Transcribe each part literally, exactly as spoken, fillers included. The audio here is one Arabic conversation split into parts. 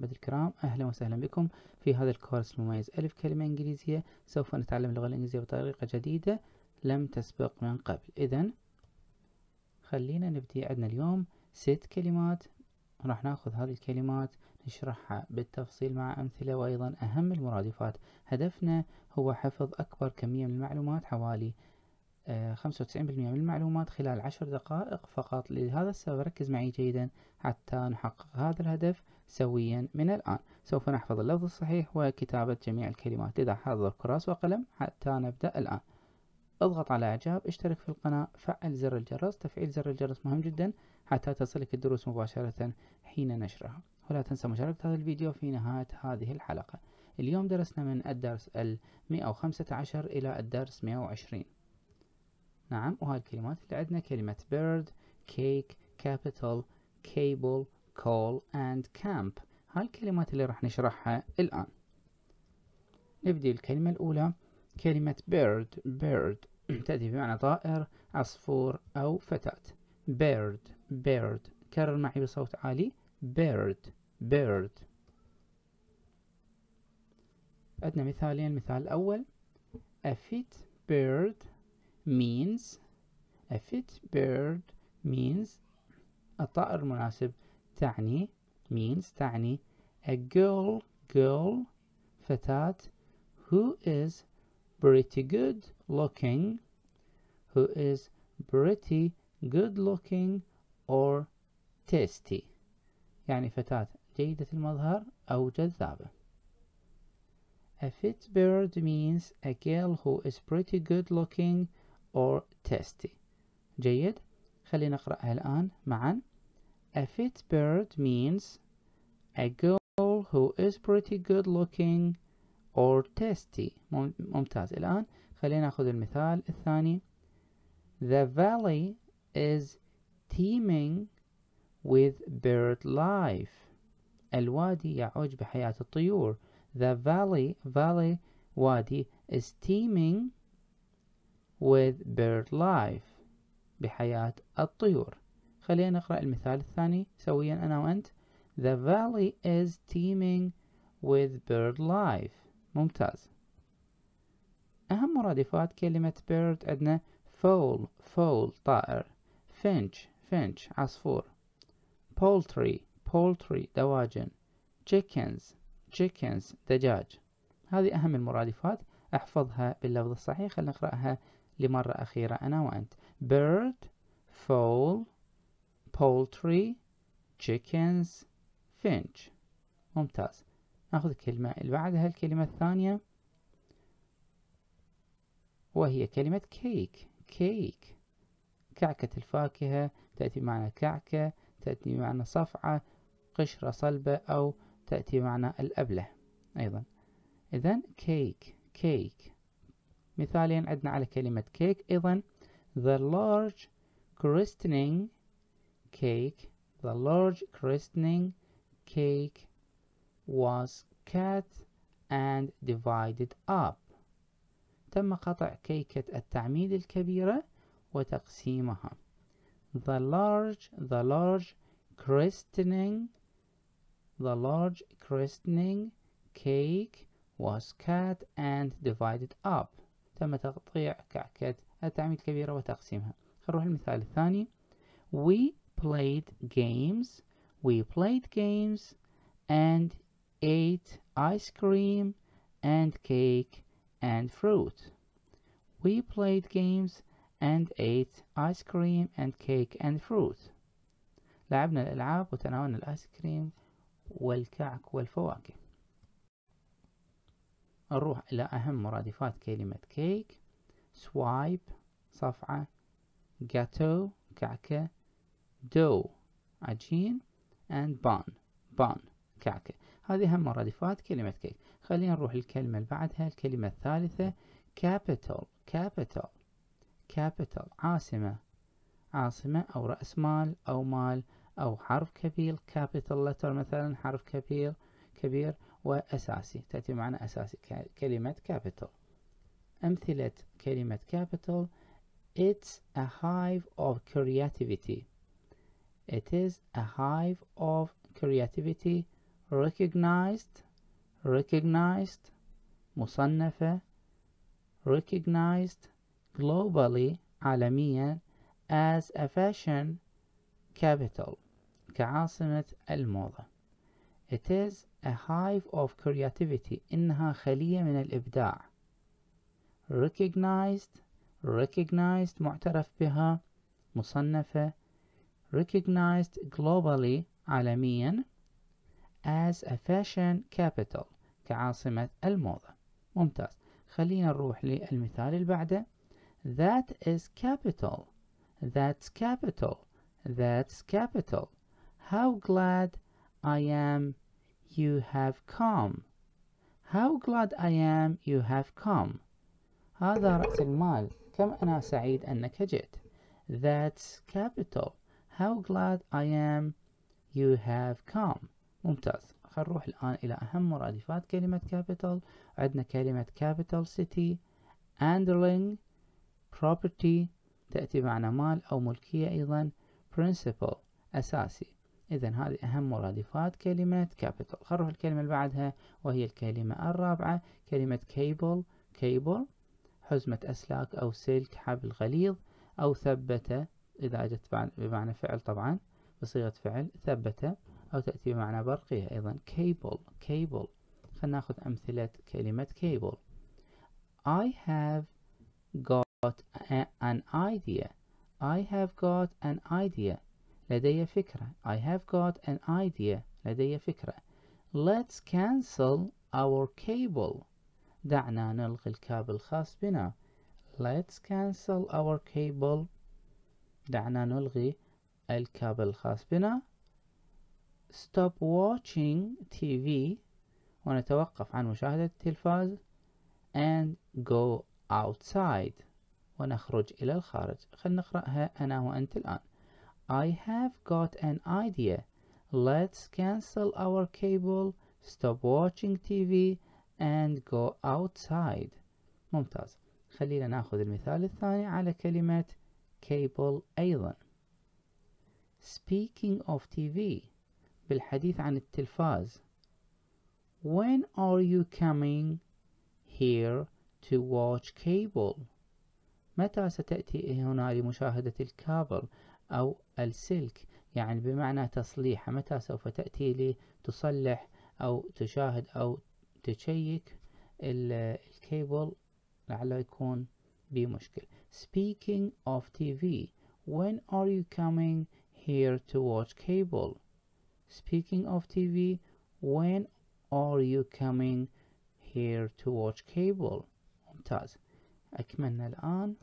أحمد الكرام، أهلا وسهلا بكم في هذا الكورس المميز ألف كلمة إنجليزية. سوف نتعلم اللغة الإنجليزية بطريقة جديدة لم تسبق من قبل. إذن خلينا نبدي. عندنا اليوم ست كلمات، راح ناخذ هذه الكلمات نشرحها بالتفصيل مع أمثلة وأيضا أهم المرادفات. هدفنا هو حفظ أكبر كمية من المعلومات، حوالي خمسة وتسعين بالمئة من المعلومات خلال عشر دقائق فقط. لهذا السبب ركز معي جيدا حتى نحقق هذا الهدف سويا. من الآن سوف نحفظ اللفظ الصحيح وكتابة جميع الكلمات، لذا حضر كراس وقلم حتى نبدأ الآن. اضغط على إعجاب، اشترك في القناة، فعل زر الجرس. تفعيل زر الجرس مهم جدا حتى تصلك الدروس مباشرة حين نشرها. ولا تنسى مشاركة هذا الفيديو في نهاية هذه الحلقة. اليوم درسنا من الدرس المئة وخمسة عشر إلى الدرس مئة وعشرين. نعم، وهاي الكلمات اللي عندنا كلمة bird, cake, capital, cable, call and camp. هاي الكلمات اللي راح نشرحها الآن. نبدأ الكلمة الأولى، كلمة bird. bird تأتي بمعنى طائر، عصفور أو فتاة. bird bird كرر معي بصوت عالي. bird bird. عندنا مثالين. المثال الأول، a fit bird means a fit bird means الطائر المناسب تعني means تعني a girl girl فتاة who is pretty good looking who is pretty good looking or tasty، يعني فتاة جيدة المظهر أو جذابة. A fit bird means a girl who is pretty good looking or tasty. جيد، خلينا نقرأها الآن معا. A fit bird means a girl who is pretty good looking or tasty. ممتاز. الآن خلينا نأخذ المثال الثاني. The valley is teeming with bird life. الوادي يعج بحياة الطيور. The valley valley وادي is teeming with bird life بحياة الطيور. خلينا نقرأ المثال الثاني سويا أنا وأنت. The valley is teeming with bird life. ممتاز. أهم مرادفات كلمة bird عندنا fowl fowl طائر، finch finch عصفور، poultry poultry دواجن، chickens chickens دجاج. هذه أهم المرادفات، احفظها باللفظ الصحيح. خلينا نقرأها لمرة أخيرة أنا وأنت. bird fowl poultry chickens finch. ممتاز. نأخذ الكلمة اللي بعدها، الكلمة الثانية وهي كلمة كيك. كيك كعكة الفاكهة، تأتي معنى كعكة، تأتي معنى صفعة، قشرة صلبة، أو تأتي معنى الأبلة أيضا. إذن كيك كيك. مثالين عندنا على كلمة كيك أيضا. The large christening cake The large christening cake was cut and divided up. تم قطع كيكة التعميد الكبيرة وتقسيمها. The large the large christening the large christening cake was cut and divided up. تم تقطيع كعكة التعميد الكبيرة وتقسيمها. نروح المثال الثاني. We played games we played games and ate ice cream and cake and fruit. We played games and ate ice cream and cake and fruit. لعبنا الألعاب وتناولنا الآيس كريم والكعك والفواكه. نروح إلى أهم مرادفات كلمة كيك. swipe صفعة، gâteau كعكة، dough عجين، and bun bun كعكة. هذه أهم مرادفات كلمة كيك. خلينا نروح للكلمة اللي بعدها، الكلمة الثالثة capital capital capital عاصمة عاصمة أو رأس مال أو مال أو حرف كبير. capital letter مثلا حرف كبير كبير وأساسي، تأتي معنا أساسي كلمة capital. أمثلة كلمة capital. It's a hive of creativity It is a hive of creativity recognized recognized مصنفة recognized globally عالميا as a fashion capital كعاصمة الموضة. It is a hive of creativity إنها خلية من الإبداع. recognized recognized معترف بها مصنفة recognized globally عالميا as a fashion capital كعاصمة الموضة. ممتاز. خلينا نروح للمثال اللي بعده. That is capital. That's capital. That's capital. How glad I am you have come. How glad I am you have come. هذا رأس المال. كم أنا سعيد أنك جئت. That's capital. How glad I am you have come. ممتاز. خلينا نروح الآن إلى أهم مرادفات كلمة capital. عندنا كلمة capital city handling property تأتي بمعنى مال أو ملكية أيضا principal أساسي. إذن هذه أهم مرادفات كلمة capital. خلينا نروح الكلمة اللي بعدها وهي الكلمة الرابعة كلمة cable cable حزمة أسلاك أو سلك حبل غليظ أو ثبت إذا أجت بمعنى فعل طبعا بصيغة فعل ثبت أو تأتي بمعنى برقية أيضا cable cable. خلينا ناخذ أمثلة كلمة cable. I have got a, an idea. I have got an idea. لدي فكرة. I have got an idea. لدي فكرة. Let's cancel our cable. دعنا نلغي الكابل الخاص بنا. Let's cancel our cable. دعنا نلغي الكابل الخاص بنا. Stop watching تي في. ونتوقف عن مشاهدة التلفاز. And go outside. ونخرج إلى الخارج. خلنا نقرأها أنا وأنت الآن. I have got an idea. Let's cancel our cable, stop watching تي في, and go outside. ممتاز. خلينا ناخذ المثال الثاني على كلمة cable أيضا. Speaking of تي في. بالحديث عن التلفاز. When are you coming here to watch cable? متى ستأتي هنا لمشاهدة الكابل أو السلك؟ يعني بمعنى تصليح. متى سوف تأتي لتصلح أو تشاهد أو تشيك الكيبل لعله يكون بمشكل. Speaking of تي في. When are you coming here to watch cable? Speaking of تي في. When are you coming here to watch cable? ممتاز. أكملنا الآن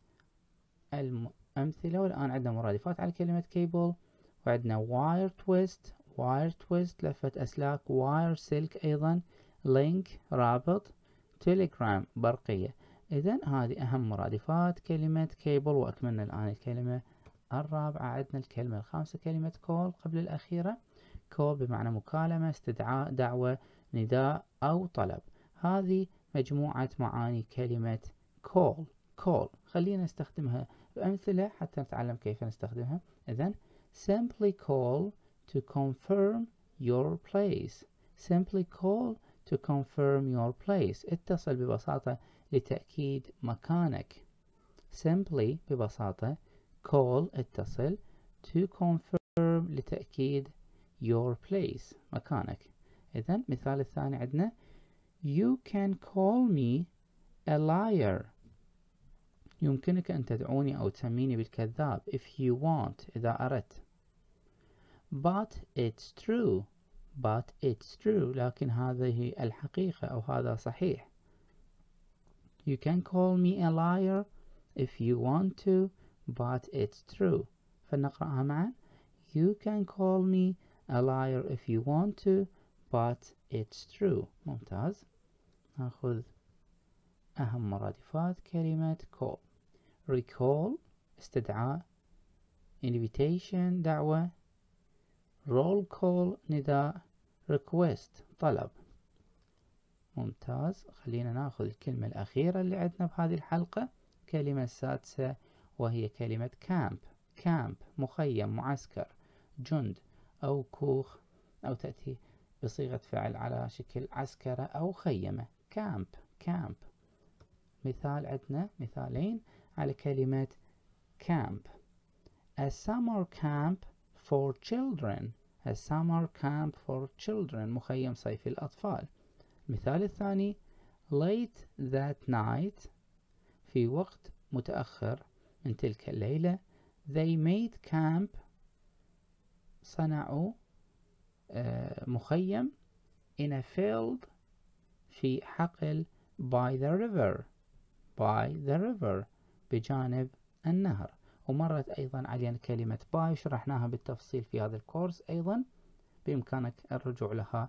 الأمثلة والآن عندنا مرادفات على كلمة cable وعندنا wire twist wire twist لفة أسلاك wire سلك أيضا link رابط telegram برقية. إذن هذه أهم مرادفات كلمة cable وأكملنا الآن الكلمة الرابعة. عندنا الكلمة الخامسة كلمة call قبل الأخيرة. call بمعنى مكالمة استدعاء دعوة نداء أو طلب. هذه مجموعة معاني كلمة call call. خلينا نستخدمها بأمثلة حتى نتعلم كيف نستخدمها. إذن simply call to confirm your place. simply call to confirm your place. اتصل ببساطة لتأكيد مكانك. simply ببساطة call اتصل to confirm لتأكيد your place مكانك. إذن مثال الثاني عندنا you can call me a liar. يمكنك أن تدعوني أو تسميني بالكذاب if you want إذا أردت. but it's true but it's true لكن هذه الحقيقة أو هذا صحيح. you can call me a liar if you want to but it's true. فلنقرأها معا. you can call me a liar if you want to but it's true. ممتاز. نأخذ أهم مرادفات كلمة call. recall استدعاء invitation دعوة roll call نداء request طلب. ممتاز. خلينا ناخذ الكلمة الأخيرة اللي عندنا بهذه الحلقة كلمة السادسة وهي كلمة camp. camp مخيم معسكر جند أو كوخ أو تأتي بصيغة فعل على شكل عسكرة أو خيمة. camp camp. مثال عندنا مثالين على كلمة camp. a summer camp for children. a summer camp for children مخيم صيفي للأطفال. المثال الثاني late that night في وقت متأخر من تلك الليلة they made camp صنعوا مخيم in a field في حقل by the river by the river بجانب النهر. ومرت أيضا علينا كلمة by شرحناها بالتفصيل في هذا الكورس، أيضا بإمكانك الرجوع لها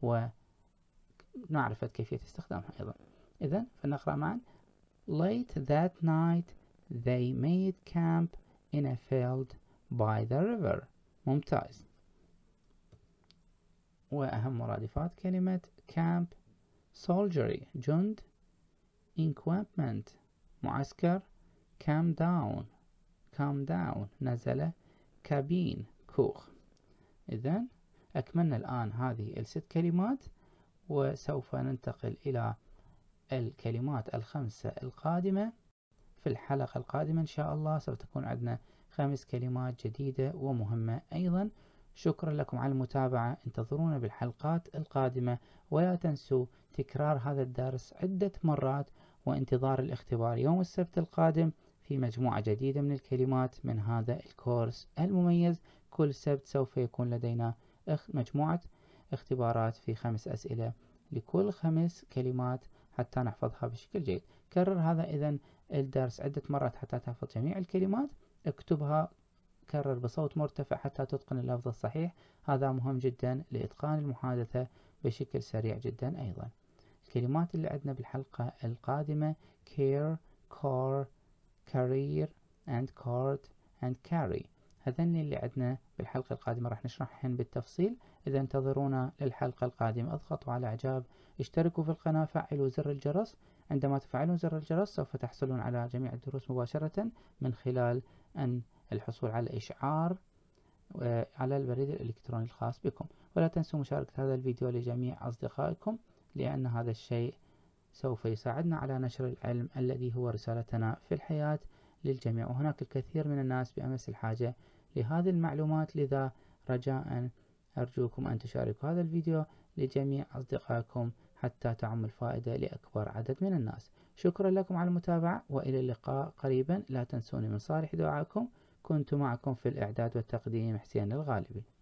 ونعرف كيفية استخدامها أيضا. إذن فنقرأ معا late that night they made camp in a field by the river. ممتاز. وأهم مرادفات كلمة camp soldiery جند encampment معسكر calm down calm down نزل cabin كوخ. إذن أكملنا الآن هذه الست كلمات وسوف ننتقل إلى الكلمات الخمسة القادمة في الحلقة القادمة إن شاء الله. سوف تكون عندنا خمس كلمات جديدة ومهمة أيضا. شكرا لكم على المتابعة، انتظرونا بالحلقات القادمة ولا تنسوا تكرار هذا الدرس عدة مرات وانتظار الاختبار يوم السبت القادم في مجموعة جديدة من الكلمات من هذا الكورس المميز. كل سبت سوف يكون لدينا مجموعة اختبارات في خمس أسئلة لكل خمس كلمات حتى نحفظها بشكل جيد. كرر هذا إذن الدرس عدة مرات حتى تحفظ جميع الكلمات. اكتبها كرر بصوت مرتفع حتى تتقن اللفظ الصحيح، هذا مهم جدا لإتقان المحادثة بشكل سريع جدا. أيضا الكلمات اللي عندنا بالحلقة القادمة care car career and card and carry، هذني اللي عندنا بالحلقة القادمة راح نشرحهن بالتفصيل. إذا انتظرونا للحلقة القادمة، اضغطوا على إعجاب، اشتركوا في القناة، فعلوا زر الجرس. عندما تفعلون زر الجرس سوف تحصلون على جميع الدروس مباشرة من خلال أن الحصول على إشعار على البريد الإلكتروني الخاص بكم. ولا تنسوا مشاركة هذا الفيديو لجميع أصدقائكم لأن هذا الشيء سوف يساعدنا على نشر العلم الذي هو رسالتنا في الحياة للجميع، وهناك الكثير من الناس بأمس الحاجة لهذه المعلومات. لذا رجاء أرجوكم أن تشاركوا هذا الفيديو لجميع أصدقائكم حتى تعم الفائدة لأكبر عدد من الناس. شكرا لكم على المتابعة وإلى اللقاء قريبا. لا تنسوني من صالح دعائكم. كنت معكم في الإعداد والتقديم حسين الغالبي.